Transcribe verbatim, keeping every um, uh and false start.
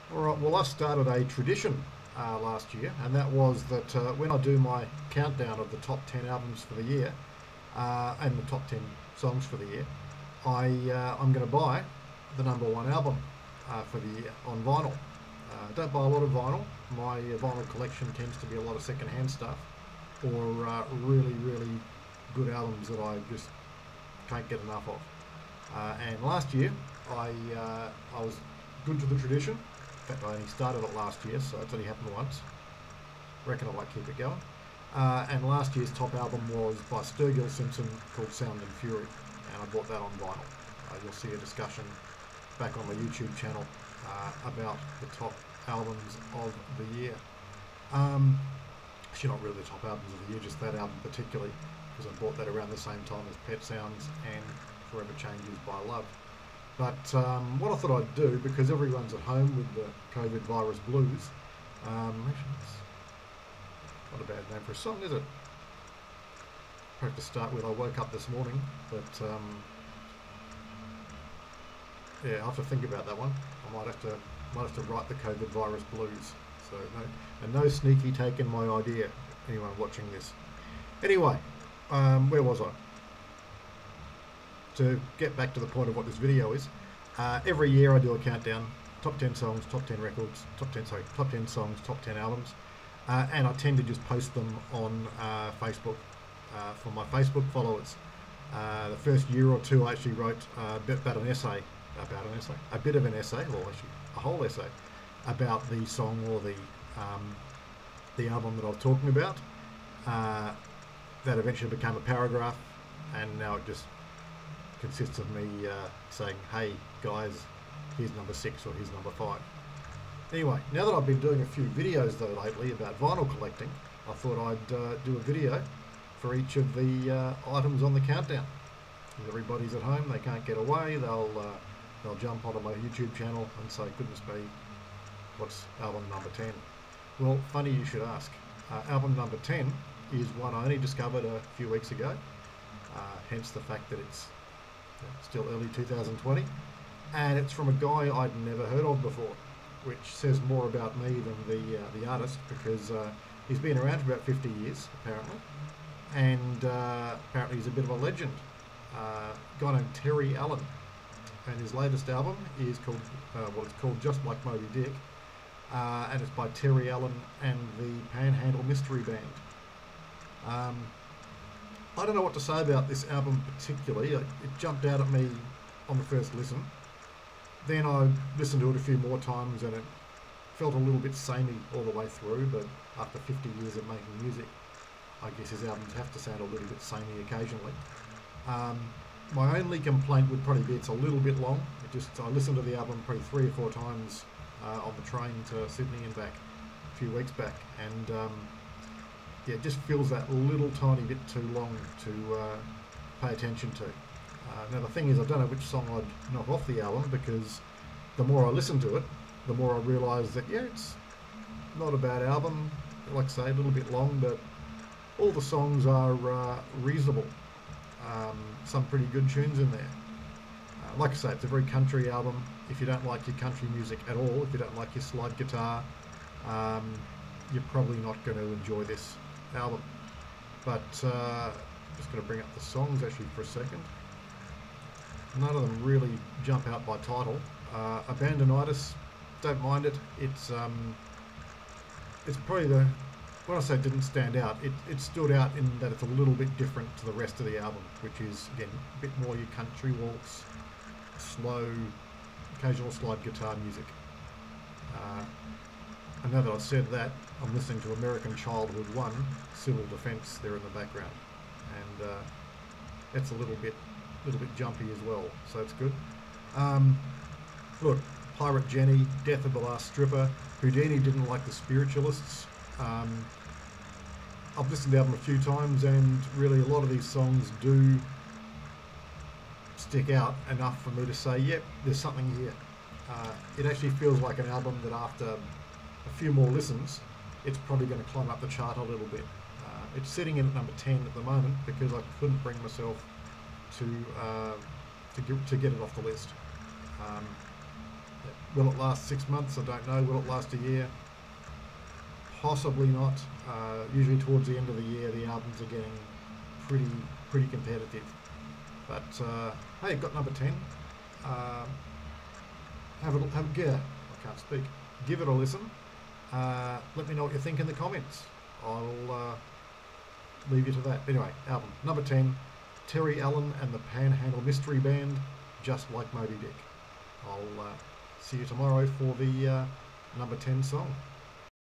All right, well, I started a tradition uh, last year, and that was that uh, when I do my countdown of the top ten albums for the year uh, and the top ten songs for the year, I, uh, I'm going to buy the number one album uh, for the year on vinyl. Uh, I don't buy a lot of vinyl. My uh, vinyl collection tends to be a lot of second-hand stuff or uh, really, really good albums that I just can't get enough of. Uh, and last year, I, uh, I was good to the tradition. In fact, I only started it last year, so it's only happened once. Reckon I might keep it going. Uh, and last year's top album was by Sturgill Simpson called Sound and Fury, and I bought that on vinyl. Uh, you'll see a discussion back on my YouTube channel uh, about the top albums of the year. Um, actually, not really the top albums of the year, just that album particularly, because I bought that around the same time as Pet Sounds and Forever Changes by Love. But um, what I thought I'd do, because everyone's at home with the COVID virus blues, um, actually, it's not a bad name for a song, is it? Probably to start with, I woke up this morning, but um, yeah, I'll have to think about that one. I might have to might have to write the COVID virus blues. So no, and no sneaky taking my idea. Anyone watching this? Anyway, um, where was I? To get back to the point of what this video is, uh, every year I do a countdown, top ten songs, top ten records, top ten sorry, top ten songs, top ten albums, uh, and I tend to just post them on uh, Facebook uh, for my Facebook followers. Uh, the first year or two I actually wrote uh, a bit about an essay, about an essay, a bit of an essay, or actually a whole essay, about the song or the um, the album that I was talking about. Uh, that eventually became a paragraph, and now it just consists of me uh, saying, hey guys, here's number six or here's number five. Anyway, now that I've been doing a few videos though lately about vinyl collecting, I thought I'd uh, do a video for each of the uh, items on the countdown. If everybody's at home, they can't get away, they'll uh, they'll jump onto my YouTube channel and say, goodness me, what's album number ten? Well, funny you should ask. Uh, album number ten is one I only discovered a few weeks ago, uh, hence the fact that it's still early two thousand twenty, and it's from a guy I'd never heard of before, which says more about me than the uh, the artist, because uh, he's been around for about fifty years apparently, and uh, apparently he's a bit of a legend. Uh, a guy named Terry Allen, and his latest album is called uh, well, it's called Just Like Moby Dick, uh, and it's by Terry Allen and the Panhandle Mystery Band. Um, I don't know what to say about this album particularly. It, it jumped out at me on the first listen. Then I listened to it a few more times and it felt a little bit samey all the way through, but after fifty years of making music, I guess his albums have to sound a little bit samey occasionally. Um, my only complaint would probably be it's a little bit long. It just I listened to the album probably three or four times uh, on the train to Sydney and back a few weeks back, and um, yeah, it just feels that little tiny bit too long to uh, pay attention to. Uh, now the thing is, I don't know which song I'd knock off the album, because the more I listen to it, the more I realise that yeah, it's not a bad album. Like I say, a little bit long, but all the songs are uh, reasonable. Um, some pretty good tunes in there. Uh, like I say, it's a very country album. If you don't like your country music at all, if you don't like your slide guitar, um, you're probably not going to enjoy this album. But uh, just going to bring up the songs actually for a second. None of them really jump out by title. Uh, Abandonitis, don't mind it. It's um, it's probably the, when I say it didn't stand out, it, it stood out in that it's a little bit different to the rest of the album, which is again a bit more your country waltz, slow, occasional slide guitar music. Uh, And now that I've said that, I'm listening to American Childhood one, Civil Defence, there in the background, and uh, it's a little bit, little bit jumpy as well, so it's good. Um, look, Pirate Jenny, Death of the Last Stripper, Houdini didn't like the Spiritualists. Um, I've listened to the album a few times, and really a lot of these songs do stick out enough for me to say, yep, there's something here. Uh, it actually feels like an album that after a few more listens, it's probably going to climb up the chart a little bit. Uh, it's sitting in at number ten at the moment because I couldn't bring myself to uh, to, get, to get it off the list. Um, Will it last six months? I don't know. Will it last a year? Possibly not. Uh, usually towards the end of the year, the albums are getting pretty pretty competitive. But uh, hey, got number ten. Uh, have a have a, yeah, I can't speak. Give it a listen. Uh, let me know what you think in the comments. I'll uh, leave you to that. Anyway, album number ten, Terry Allen and the Panhandle Mystery Band, Just Like Moby Dick. I'll uh, see you tomorrow for the uh, number ten song.